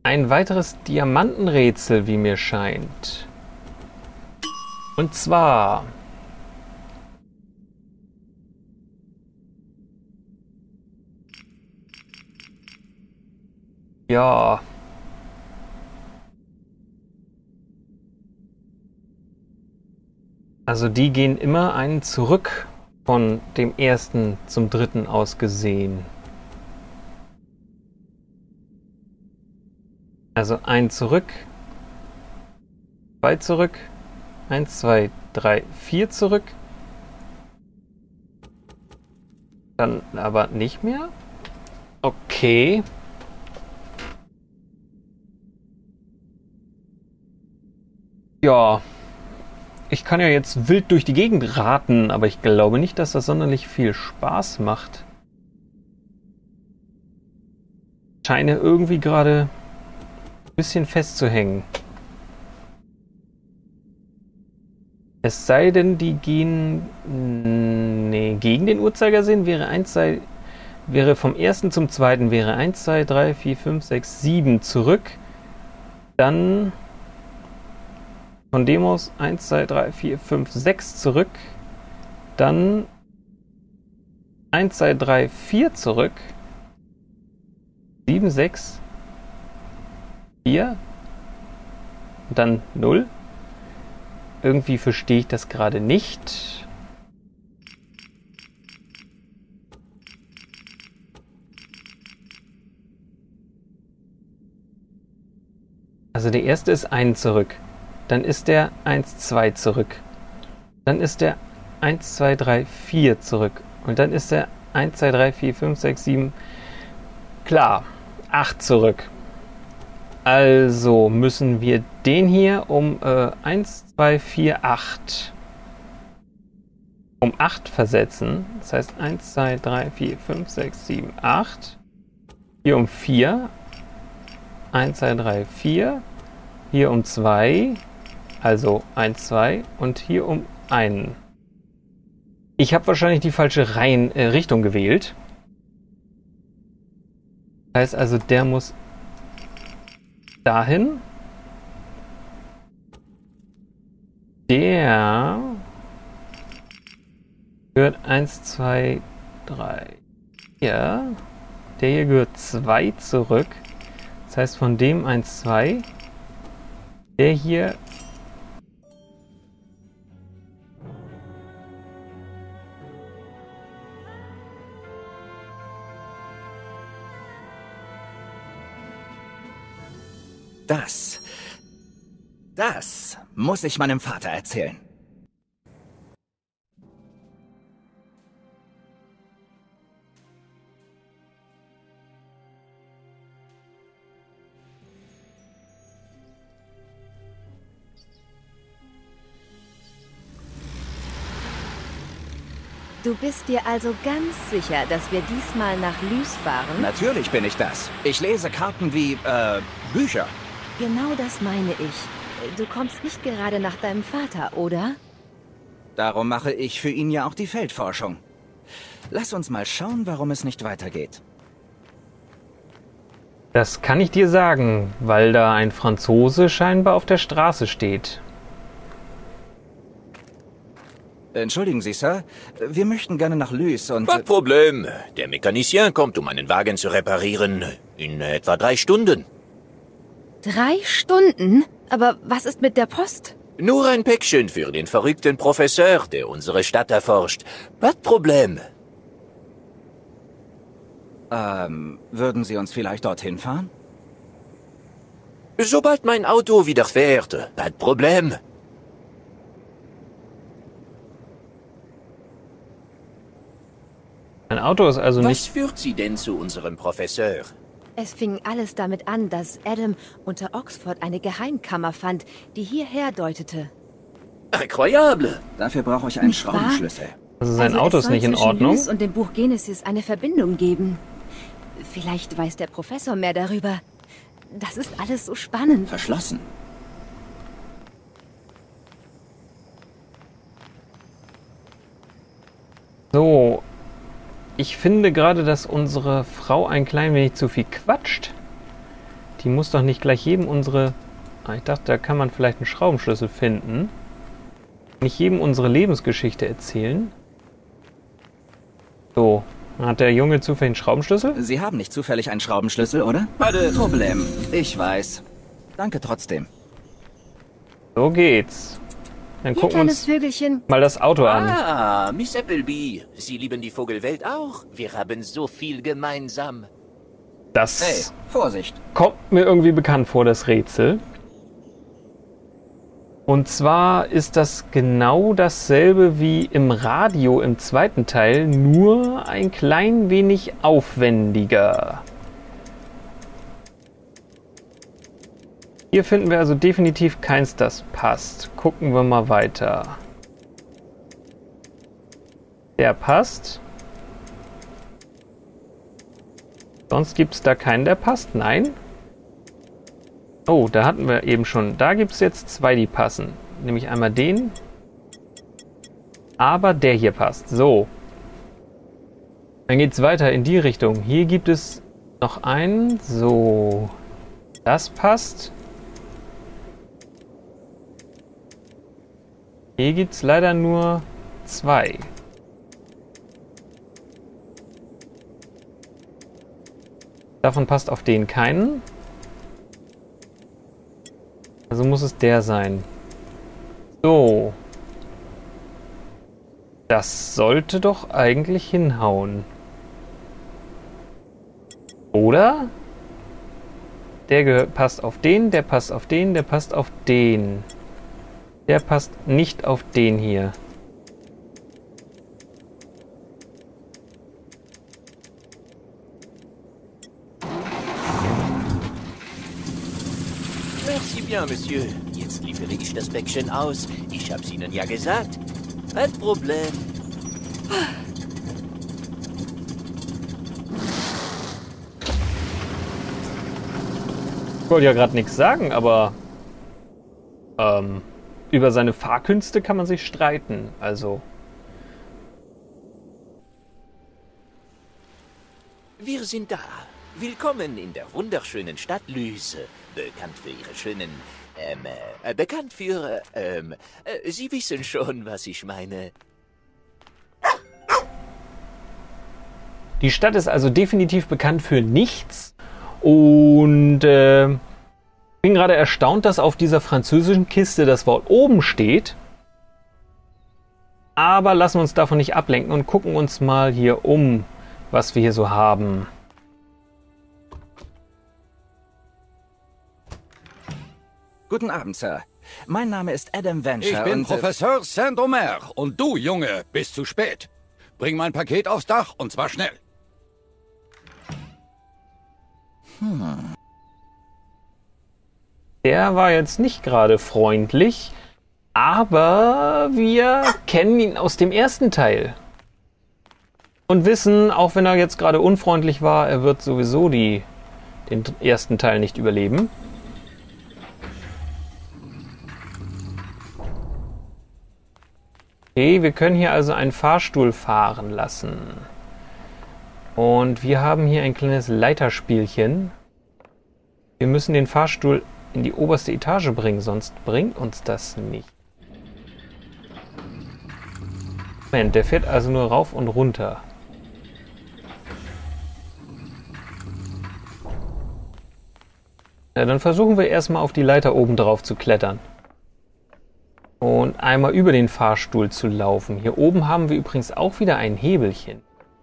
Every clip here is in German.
ein weiteres Diamantenrätsel, wie mir scheint. Und zwar... Ja... Also die gehen immer einen zurück von dem ersten zum dritten aus gesehen. Also ein zurück, zwei zurück, 1, 2, 3, 4 zurück. Dann aber nicht mehr. Okay. Ja. Ich kann ja jetzt wild durch die Gegend raten, aber ich glaube nicht, dass das sonderlich viel Spaß macht. Ich scheine irgendwie gerade ein bisschen festzuhängen. Es sei denn, die gehen... Nee, gegen den Uhrzeigersinn wäre vom ersten zum zweiten wäre 1, 2, 3, 4, 5, 6, 7 zurück. Dann... Von dem aus 1, 2, 3, 4, 5, 6 zurück. Dann 1, 2, 3, 4 zurück. 7, 6, 4. Und dann 0. Irgendwie verstehe ich das gerade nicht. Also der erste ist 1 zurück. Dann ist der 1, 2 zurück. Dann ist der 1, 2, 3, 4 zurück. Und dann ist der 1, 2, 3, 4, 5, 6, 7. Klar, 8 zurück. Also müssen wir den hier um 1, 2, 4, 8 um 8 versetzen. Das heißt 1, 2, 3, 4, 5, 6, 7, 8. Hier um 4. 1, 2, 3, 4. Hier um 2. Also 1, 2 und hier um 1. Ich habe wahrscheinlich die falsche Richtung gewählt. Das heißt also, der muss dahin. Der gehört 1, 2, 3, 4. Der hier gehört 2 zurück. Das heißt, von dem 1, 2. Der hier... Das muss ich meinem Vater erzählen. Du bist dir also ganz sicher, dass wir diesmal nach Lys fahren? Natürlich bin ich das. Ich lese Karten wie, Bücher. Genau das meine ich. Du kommst nicht gerade nach deinem Vater, oder? Darum mache ich für ihn ja auch die Feldforschung. Lass uns mal schauen, warum es nicht weitergeht. Das kann ich dir sagen, weil da ein Franzose scheinbar auf der Straße steht. Entschuldigen Sie, Sir. Wir möchten gerne nach Lys und... Pas de Problem. Der Mechanicien kommt, um einen Wagen zu reparieren. In etwa 3 Stunden. 3 Stunden? Aber was ist mit der Post? Nur ein Päckchen für den verrückten Professor, der unsere Stadt erforscht. Pas de Problem. Würden Sie uns vielleicht dorthin fahren? Sobald mein Auto wieder fährt. Pas de Problem. Ein Auto ist also Was nicht... führt Sie denn zu unserem Professor? Es fing alles damit an, dass Adam unter Oxford eine Geheimkammer fand, die hierher deutete. Incroyable! Dafür brauche ich einen Nicht wahr? Schraubenschlüssel. Also sein Also Auto es ist soll nicht in zwischen Ordnung. Lys und dem Buch Genesis eine Verbindung geben. Vielleicht weiß der Professor mehr darüber. Das ist alles so spannend. Verschlossen. So, ich finde gerade, dass unsere Frau ein klein wenig zu viel quatscht. die muss doch nicht gleich jedem unsere... Ah, ich dachte, da kann man vielleicht einen Schraubenschlüssel finden. Nicht jedem unsere Lebensgeschichte erzählen. So, hat der Junge zufällig einen Schraubenschlüssel? Sie haben nicht zufällig einen Schraubenschlüssel, oder? Warte. Problem. Ich weiß. Danke trotzdem. So geht's. Dann Ihr gucken wir kleines uns Vögelchen. mal das Auto an. Ah, Miss Appleby. Sie lieben die Vogelwelt auch. Wir haben so viel gemeinsam. Das Hey, Vorsicht. kommt mir irgendwie bekannt vor, das Rätsel. Und zwar ist das genau dasselbe wie im Radio im zweiten Teil, nur ein klein wenig aufwendiger. Hier finden wir also definitiv keins, das passt. Gucken wir mal weiter. Der passt. Sonst gibt es da keinen, der passt. Nein. Oh, da hatten wir eben schon. Da gibt es jetzt zwei, die passen. Nämlich einmal den. Aber der hier passt. So. Dann geht es weiter in die Richtung. Hier gibt es noch einen. So. Das passt. Hier gibt es leider nur zwei. Davon passt auf den keinen. Also muss es der sein. So. Das sollte doch eigentlich hinhauen. Oder? Der passt auf den, der passt auf den, der passt auf den. Der passt nicht auf den hier. Merci bien, Monsieur. Jetzt liefere ich das Päckchen aus. Ich hab's Ihnen ja gesagt. Kein Problem. Ich wollte ja gerade nichts sagen, aber über seine Fahrkünste kann man sich streiten. Also Wir sind da. Willkommen in der wunderschönen Stadt Lyse. Bekannt für ihre schönen, bekannt für, Sie wissen schon, was ich meine. die Stadt ist also definitiv bekannt für nichts. Und bin gerade erstaunt, dass auf dieser französischen Kiste das Wort oben steht. Aber lassen wir uns davon nicht ablenken und gucken uns mal hier um, was wir hier so haben. Guten Abend, Sir. Mein Name ist Adam Venture Ich bin und... Professor Saint-Omer und du, Junge, bist zu spät. Bring mein Paket aufs Dach und zwar schnell. Der war jetzt nicht gerade freundlich, aber wir kennen ihn aus dem ersten Teil. Und wissen, auch wenn er jetzt gerade unfreundlich war, er wird sowieso den ersten Teil nicht überleben. Okay, wir können hier also einen Fahrstuhl fahren lassen. Und wir haben hier ein kleines Leiterspielchen. Wir müssen den Fahrstuhl in die oberste Etage bringen, sonst bringt uns das nicht. Moment, der fährt also nur rauf und runter. Ja, dann versuchen wir erstmal auf die Leiter oben drauf zu klettern. Und einmal über den Fahrstuhl zu laufen. Hier oben haben wir übrigens auch wieder ein Hebelchen.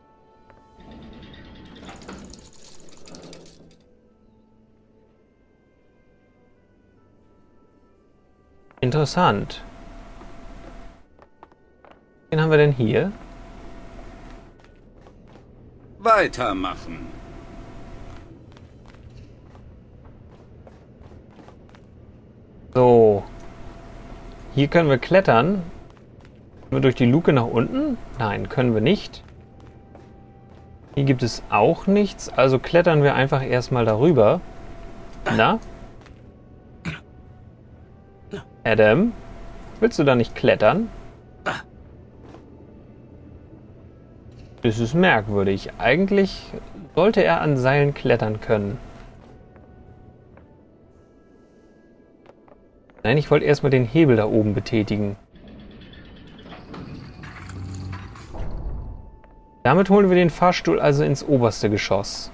Interessant. Wen haben wir denn hier? Weitermachen. So. Hier können wir klettern. Können wir durch die Luke nach unten? Nein, können wir nicht. Hier gibt es auch nichts. Also klettern wir einfach erstmal darüber. Na? Adam? Willst du da nicht klettern? Das ist merkwürdig. Eigentlich sollte er an Seilen klettern können. Nein, ich wollte erstmal den Hebel da oben betätigen. Damit holen wir den Fahrstuhl also ins oberste Geschoss.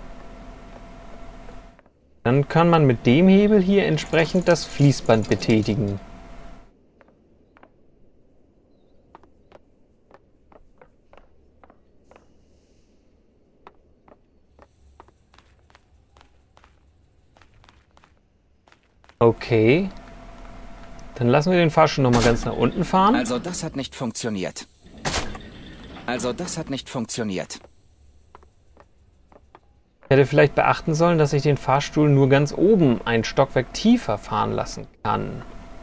Dann kann man mit dem Hebel hier entsprechend das Fließband betätigen. Okay. Dann lassen wir den Fahrstuhl nochmal ganz nach unten fahren. Also das hat nicht funktioniert. Ich hätte vielleicht beachten sollen, dass ich den Fahrstuhl nur ganz oben ein Stockwerk tiefer fahren lassen kann.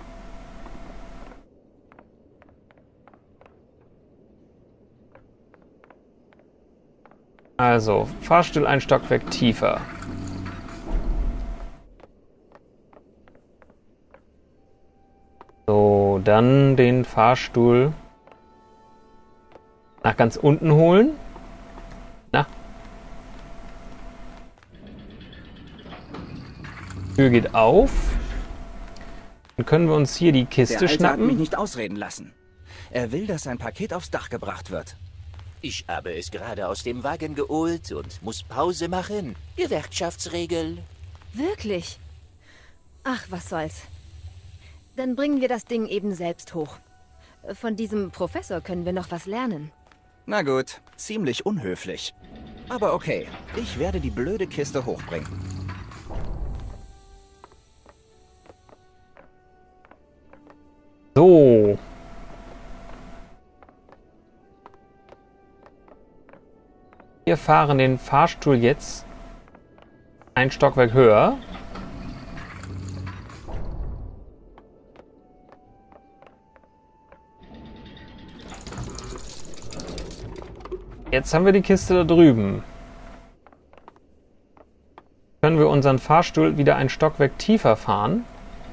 Also, Fahrstuhl ein Stockwerk tiefer. So, dann den Fahrstuhl nach ganz unten holen. Na. Tür geht auf. Dann können wir uns hier die Kiste Der Alte hat mich schnappen. nicht ausreden lassen. Er will, dass sein Paket aufs Dach gebracht wird. Ich habe es gerade aus dem Wagen geholt und muss Pause machen. Gewerkschaftsregel. Wirklich? Ach, was soll's. Dann bringen wir das Ding eben selbst hoch. Von diesem Professor können wir noch was lernen. Na gut, ziemlich unhöflich. Aber okay, ich werde die blöde Kiste hochbringen. So. Wir fahren den Fahrstuhl jetzt ein Stockwerk höher. Jetzt haben wir die Kiste da drüben. Können wir unseren Fahrstuhl wieder ein Stockwerk tiefer fahren.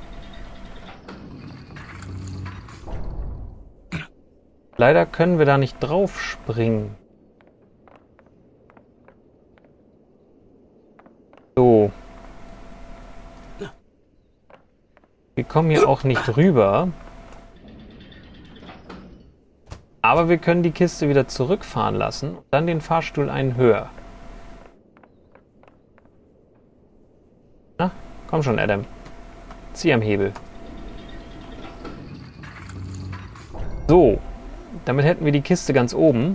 Leider können wir da nicht drauf springen. So. Wir kommen hier auch nicht rüber. Aber wir können die Kiste wieder zurückfahren lassen und dann den Fahrstuhl einen höher. Na, komm schon, Adam. Zieh am Hebel. So, damit hätten wir die Kiste ganz oben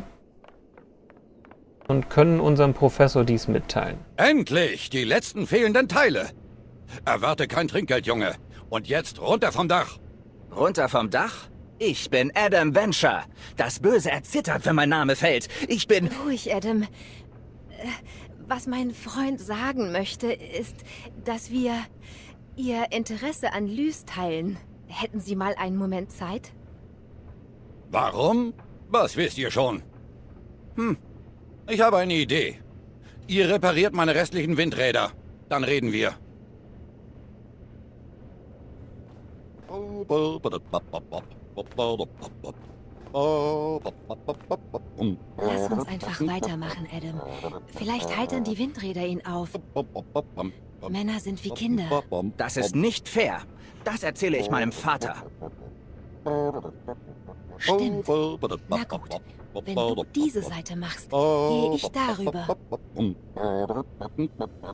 und können unserem Professor dies mitteilen. Endlich! Die letzten fehlenden Teile! Erwarte kein Trinkgeld, Junge. Und jetzt runter vom Dach! Runter vom Dach? Ich bin Adam Venture. Das Böse erzittert, wenn mein Name fällt. Ich bin... Ruhig, Adam. Was mein Freund sagen möchte, ist, dass wir Ihr Interesse an Lys teilen. Hätten Sie mal einen Moment Zeit? Warum? Was wisst ihr schon? Ich habe eine Idee. Ihr repariert meine restlichen Windräder. Dann reden wir. Lass uns einfach weitermachen, Adam. Vielleicht heitern die Windräder ihn auf. Männer sind wie Kinder. Das ist nicht fair. Das erzähle ich meinem Vater. Stimmt. Na gut, wenn du diese Seite machst, gehe ich darüber.